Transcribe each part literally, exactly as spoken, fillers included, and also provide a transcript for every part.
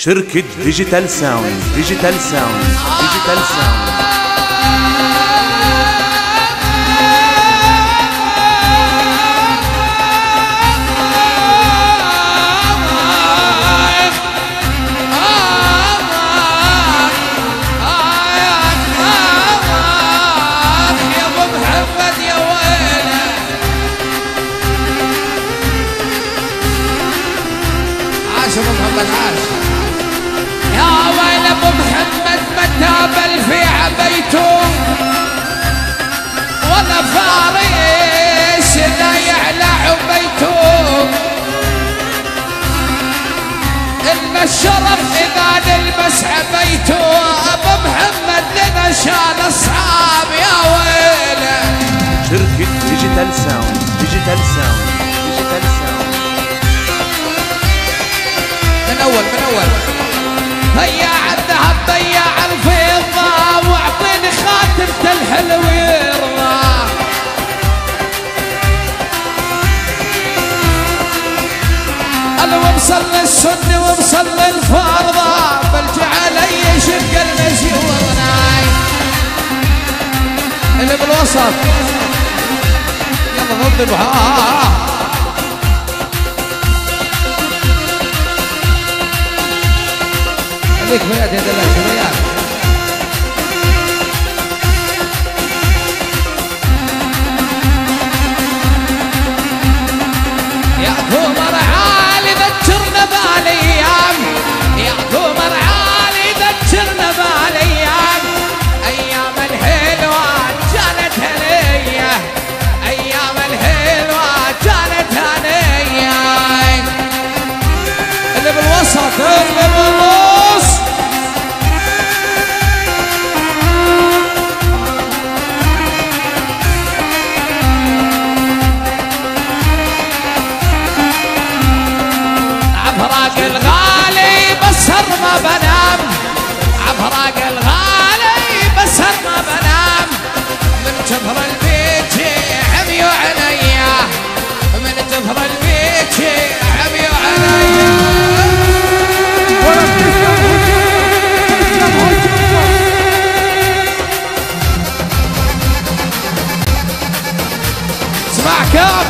شركة ديجيتال ساوند ديجيتال ساوند ديجيتال ساوند. يا ويل ابو محمد متى بل في عبيته ولا فارس لا يعلى عبيته إلا الشرف إذا نلبس عبيته. ابو محمد لنا شان اصحاب يا ويله. شركة ديجيتال ساوند ديجيتال ساوند ديجيتال ساوند. من اول من اول ضيع الذهب ضيع الفضة واعطيني خاتمة الحلو يرضى. انا وبصل للسنة وبصل للفرضة بل جعل اي شق المشيورناي اللي بالوسط يلا ضد بها. خليك بيد يد الله شويات. يا قمر عالي ذكرنا بالايام يا قمر عالي ذكرنا بالايام ايام الحلوه كانت هنيه ايام الحلوه كانت هنيه. اللي بالوسط اللي بالوسط عفراق الغالي بسهر ما بنام عفراق الغالي بسهر ما بنام من جفر البيت عمي وعينيا من جفر البيت عمي وعينيا. اسمع كاب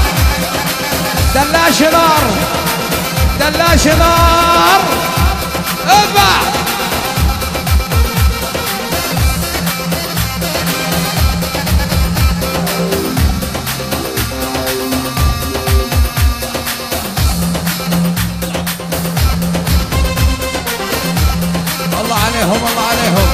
دلاش نار دلاش نار ابع الله عليهم الله عليهم.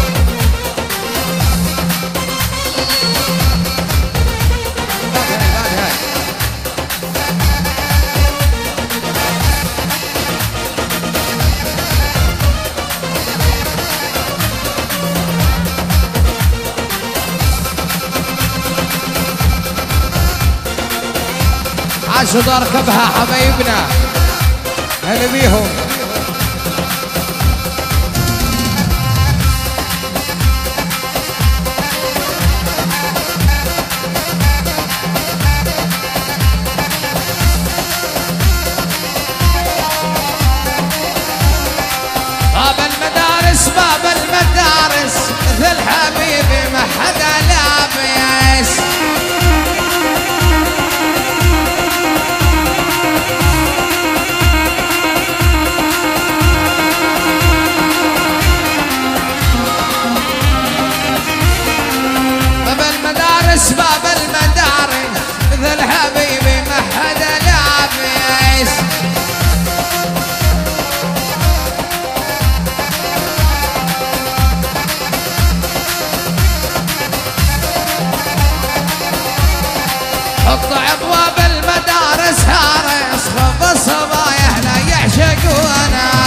عاشوا دار كبها حبايبنا هلا بيهم. باب المدارس باب المدارس مثل حبيبي ما حدا لابس. باب المدارس مثل حبيبي ما حدا لابس. حط ابواب المدارس هارس خف الصبايا لا يعشقونا.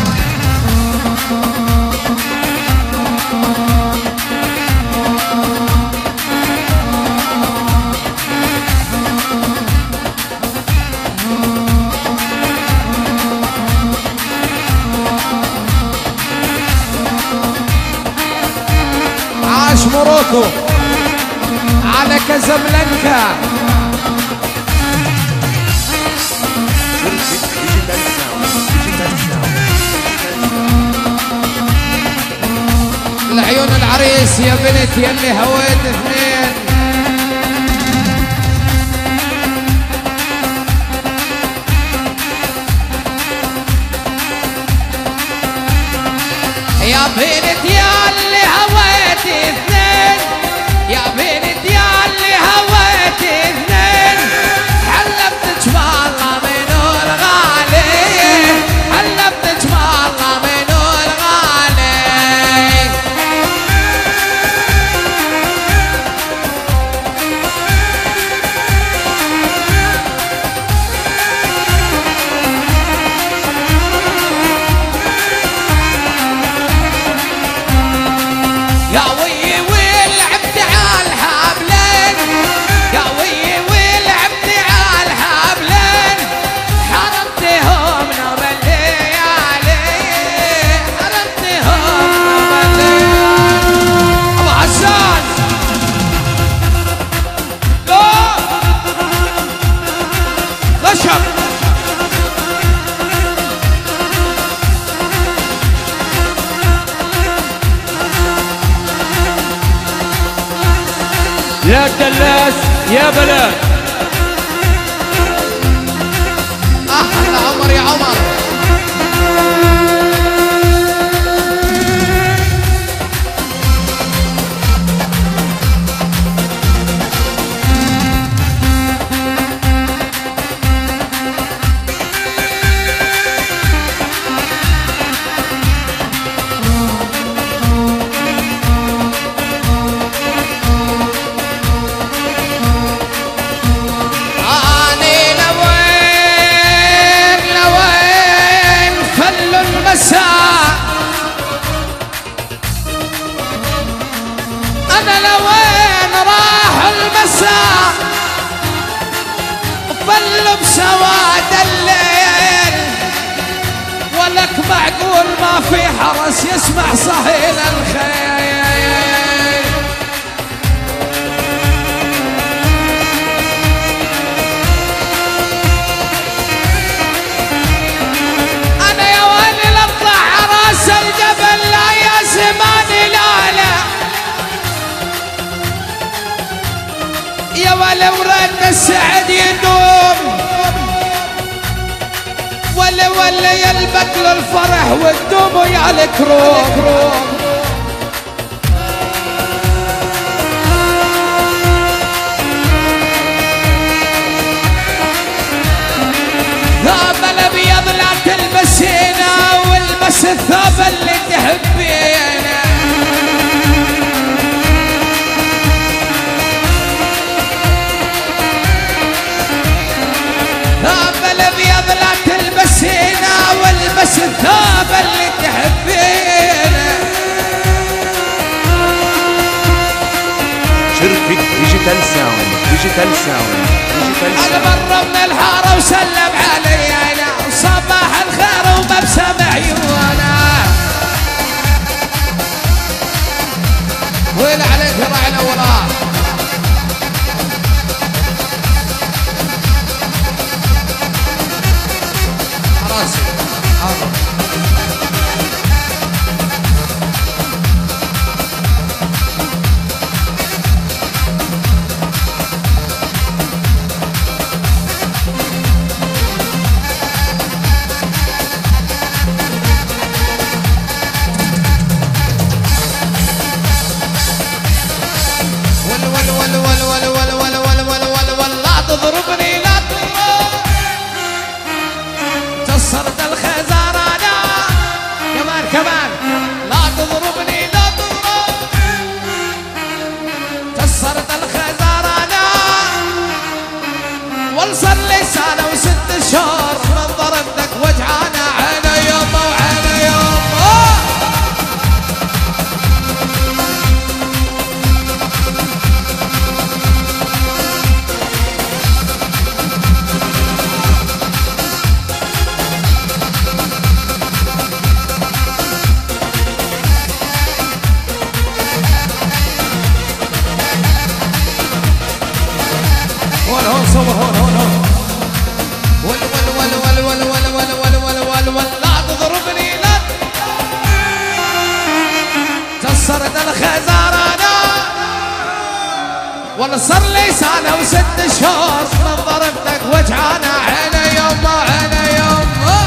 عاش موروكو على كازابلانكا. شركة ديجيتال ساوند ديجيتال ساوند. العريس يا بنت يلي هويت اثنين. يا بنت يلي هويت اثنين، يا بنت يلي هويت اثنين، حلفتك والله من الغالي، حلفتك والله من الغالي. يا وي والعبد عالحبلين، يا وي والعبد عالحبلين، حرمتهم نوم الليالي، حرمتهم نوم الليالي. ابو حسان لا خشب يا دلاس يا بلاد. احلى عمر يا عمر. اني لوين لوين فل المساء، انا لوين راح المساء، فل بسواد الليل، ولك معقول ما في حرس يسمع صهيل الخيل. انا يا ويلي لطلع عراس الجبل، لا يا زماني لا لا، يا ويلي ورد السعد يدوم، ولا ولا يلبك للفرح والدوم ويا الكروم. ثوب الابيض لا تلبسينا، والبس الثوب اللي تحبينا. ثوب الابيض لا تلبسينا، والبس الثوب اللي تحبينا. شركة ديجيتال ساوند، ديجيتال ساوند، ديجيتال انا ساوند. مر من الحاره وسلم علي انا، وصباح الخير ومبسم عيونا. وين عليك راعي وراه. راسي حاضر. والله صار لي سنة وست شهور من ضربتك وجعانة عيني يما عيني يما.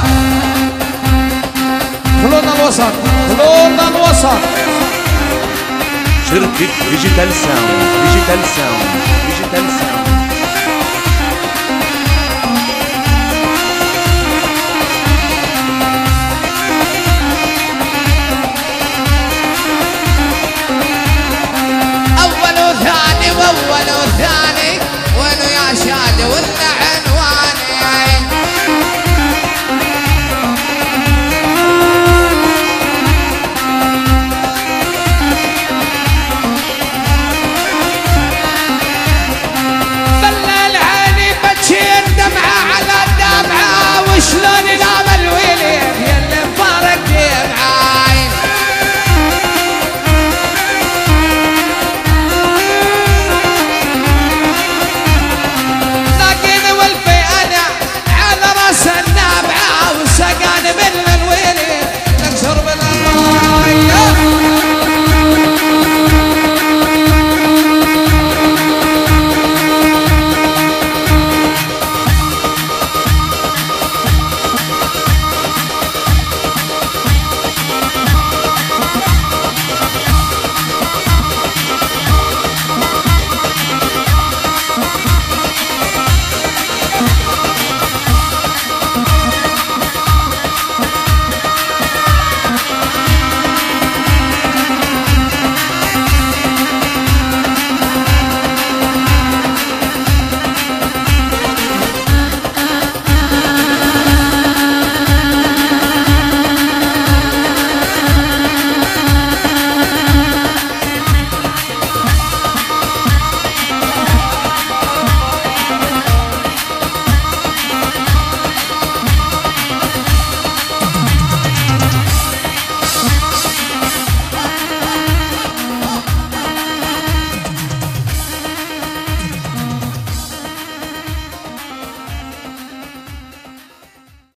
خلونا الوسط خلونا الوسط. شركة ديجيتال ساوند ديجيتال ساوند ديجيتال ساوند